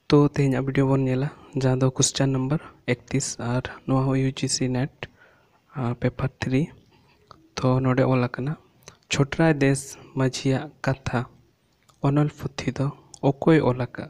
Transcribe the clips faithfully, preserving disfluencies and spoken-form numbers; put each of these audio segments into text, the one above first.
तो तेज वीडियो बन नेला जहाँ दो क्वेश्चन नंबर इकतीस और no UGC NET paper three. तो नोडे ओलाकना छोटराय देश माझिया कथा ओनल पुथी दो ओकोय ओलाका।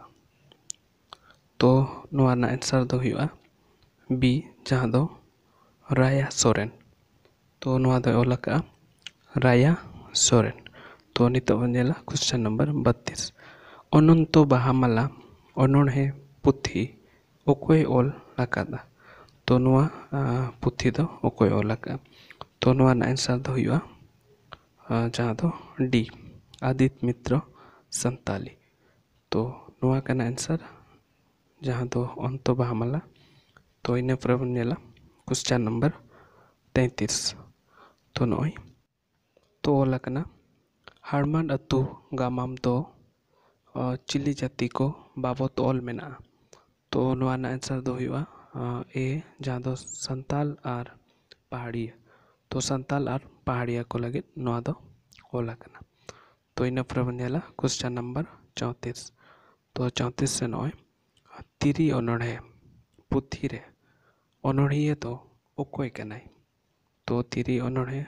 तो नोआना आंसर दो हुआ बी जहाँ दो राया सोरेन। तो नोआ दो ओलाका राया सोरेन। तो नितो बनेला क्वेश्चन नंबर बत्तीस अनंत बाहामाला अनोढ़े पुथी ओकोय ओल लाकादा। तो नोआ पुथी दो ओकोय ओल लाका। तो नोआ आंसर दो हुआ जहाँ दो डी आदित्य मित्र संताली। तो नोआ का आंसर जहाँ दो अनंत बाहामाला। तो इन पर बनेला क्वेश्चन नंबर तैंतीस। तो नॉय तो ओलाकना हाड़मान अतु गामाम तो चिली जाति को बाबत ऑल मेना। तो नोआ आंसर दो हुआ ए जहाँ दो संताल और पहाड़िया। तो संताल और पहाड़िया को लगे नोआ दो ओला कना। तो इन पर बनेला क्वेश्चन नंबर चौंतीस। तो चौंतीस से नॉय तिरी अनोढ़े पुथी रे अनोढ़िए तो ओकोय कनाय। तो तिरी अनोढ़े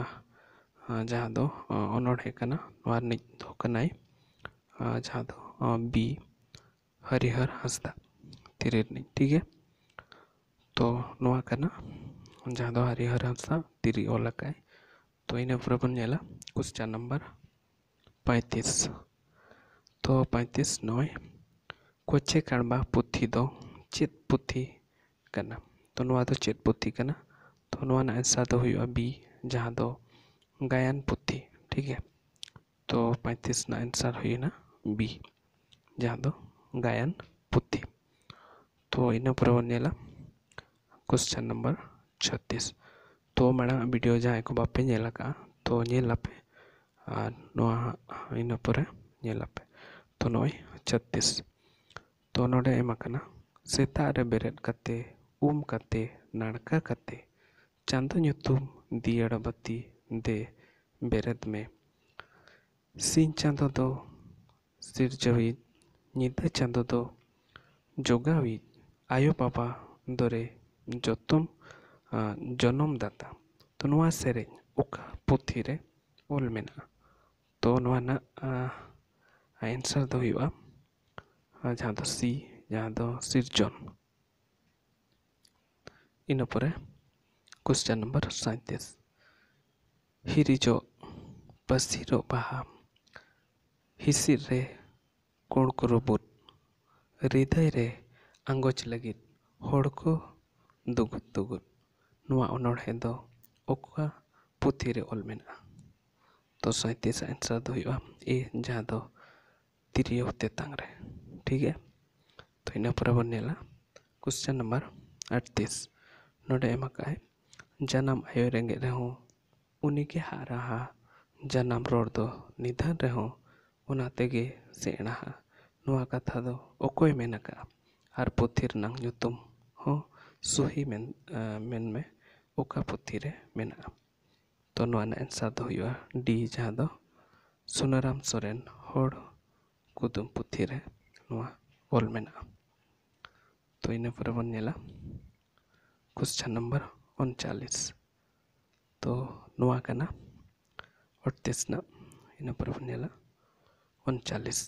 जहाँ दो अनोढ़े कना नोआ निज दो कनाय जहाँ दो बी हरिहर हंसदा तिरे ठीक है। तो नोआ कना जहाँ दो हरिहर हंसदा तिरी ओलाकाय। तो इन पर बनेला क्वेश्चन नंबर पैंतीस। तो पैंतीस नॉय कोचे काणबा पुथी दो चेत पुथी कना। तो नोआ दो चेत पुथी कना। तो नोआ आंसर दो हुआ बी जहाँ दो गायन पुथी ठीक है। तो पैंतीस ना आंसर हुई ना बी जहाँ दो गायन पुथी। तो इन पर बनेला क्वेश्चन नंबर छत्तीस। तो माड़ा वीडियो जहाँ को बापे नेलका तो नेलापे इन पर नेलापे। तो नॉय छत्तीस। तो नोडे एमाकना सेता रे बेरेद कते उम कते नाड़का कते चांदो ᱧᱩᱛᱩᱢ दियड़ बत्ती दे बेरेद में सिंह चांदो दो सिरजवी निदा चांदो दो जोगावी आयो बाबा दोरे जोतम जनम दाता। तो नोआ सेरेñ ओका पुथी रे ओल मेना। तो नोआ ना आंसर दो हुआ जहाँ दो सी जहाँ दो सिरजन। इन पर क्वेश्चन नंबर सैंतीस हिरिजो पसीरो बाहा हिसिर रे कोड़कुरुबुट हृदय रे आंगोच लगित होड़को दुगुत दुगुत नोआ अनोढ़े दो ओका पुथी रे ओल मेना। तो सैंतीस आंसर दो हुआ ए जहाँ दो तिरियो तेतांग रे ठीक है। तो इन पर बनेला क्वेश्चन नंबर अड़तीस नोडे एमाकाय जन्म आयो रेंगे रहो उनी के हाराहा जन्म रोड दो निधन रहो उना तेगे सेना नोआ कथा दो ओकोय मेनका और पुथीर नंग ᱧᱩᱛᱩᱢ हो सुही मेन मेन में ओका पुथी रे मेना। तो नोआ आंसर दो हुआ डी जहाँ दो सुनाराम सोरेन होड़ कुदुम पुथी रे नोआ ओल मेना। तो इन पर बनेला क्वेश्चन नंबर उनचालीस। तो नोआ कना अड़तीस ना इन पर बनेला उनचालीस।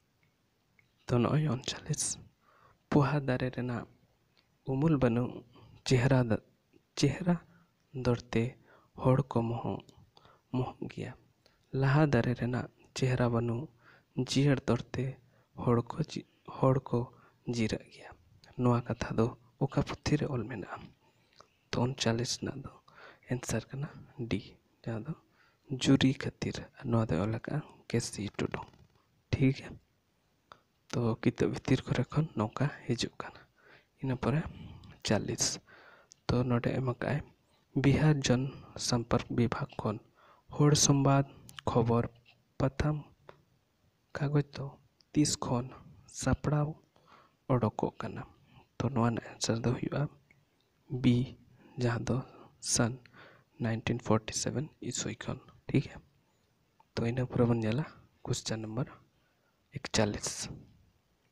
तो नॉय उनचालीस पुहा दारे रेना उमुल बनु चेहरा द चेहरा दौड़ते होड़ को मोह मोह गया लाहा दारे रेना चेहरा बनु जियर दौड़ते होड़ को होड़ को जीरा गया नोआ कथा दो ओका पुथी रे ओल मेना। तो उनचालीस ना दो आंसर कना डी जहाँ दो जुरी खातिर नोआ दो ओलाका केसी टुडू ठीक है। तो किताब भीतर को खन नौका हिजुकाना इन पर चालीस। तो नोडे एमाकाय बिहार जन संपर्क विभाग खन होड़ संवाद खबर प्रथम कागज तो तीस खन सापड़ाव ओडोको कना। तो नोआ आंसर दो हुआ बी जहाँ दो सन नाइनटीन फोर्टी सेवन ईस्वी खन ठीक है। तो इन पर बनेला क्वेश्चन नंबर इकचालीस।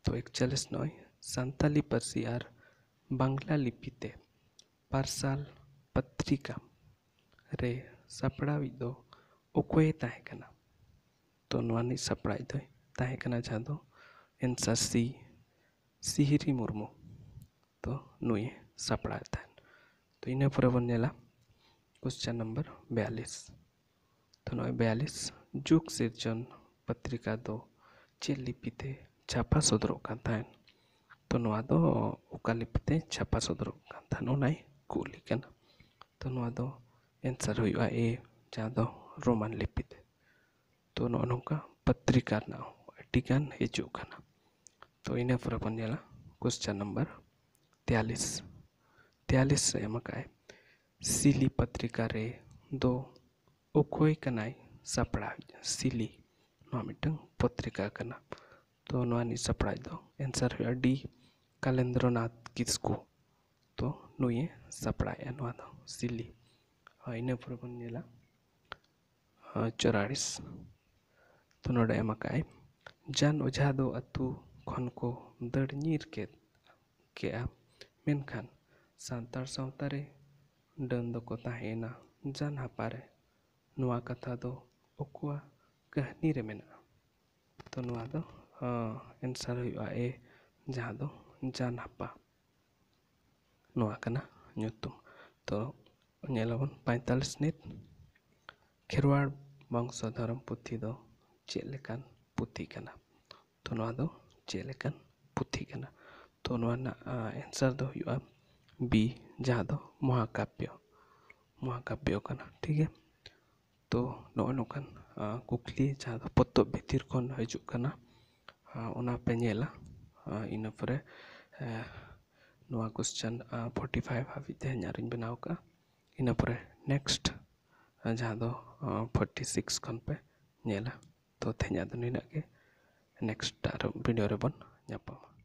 तो एकचालीस नॉय सान्ताली पार्सी और बांग्ला लिपिते पार्साल पत्रिका रे सापड़ावी दो ओकोए ताहे कना। तो नवानी सापड़ाई दो ताहे कना जहाँ दो एंसार सी सिहिरी मुर्मू। तो नुए सापड़ाए ताहेन। तो इन्हें पूरा बन नेला क्वेश्चन नंबर बयालीस। तो नॉय बयालीस जुग सिरजन पत्रिका दो चे लिपिते छापा सदरोग कान ताहेन। तो नवा दो ओका लिपिते छापा सदरोग कान ताहेन ओनाय कुली कना। तो नवा दो एंसार हुआ ए जहाँ दो रोमान लिपिते। तो नौ नौका पत्रिका ना अटिकान हिजूग कना। तो इन्हें पूरा बन नेला क्वेश्चन नंबर तैंतालीस। तैंतालीस से एमकाय सिली पत्रिका रे दो ओखोय कनाय सापड़ा सिली नवा मिटंग पत्रिका कना। तो नवानी सापड़ा दो एंसार हुआ डी कालेंद्रनाथ किस्कू। तो नुए सापड़ाया नवा दो सिली। इन्हें पूरा बन नेला चौरालीस। तो नोडे एमकाय जान ओझा दो अतु खन को दड़ ᱧᱤᱨ केद केआ मेनखान सान्ताड़ सावता रे डन दो को ताहेना जान हापारे नुआ कथा दो ओकुआ कहानी रे मेना। तो नुआ दो एंसार हुआ ए जहाँ दो जान हापा नुआ कना nyutum। तो नेलाबन पैंतालीस नित खेरवाड़ वंशधर्म पुथी दो चेद लेकान पुथी कना। तो नुआ दो चेद लेकान पुथी कना। तो नुआ ना एंसार दो हुआ बी जहाँ दो महाकाव्य महाकाव्य कना। ठीक है। तो नौ नौकान कुकली जहाँ दो पत्तो भितर खन हजू कना ओना पे नेला इना परे नुआ क्वेश्चन फोर्टी फाइव हाबी तेहन आरिन बनाव का। इना परे नेक्स्ट जहाँ दो फोर्टी सिक्स खन पे नेला। तो तेहन दो निना के नेक्स्ट वीडियो रे बन ñापामा।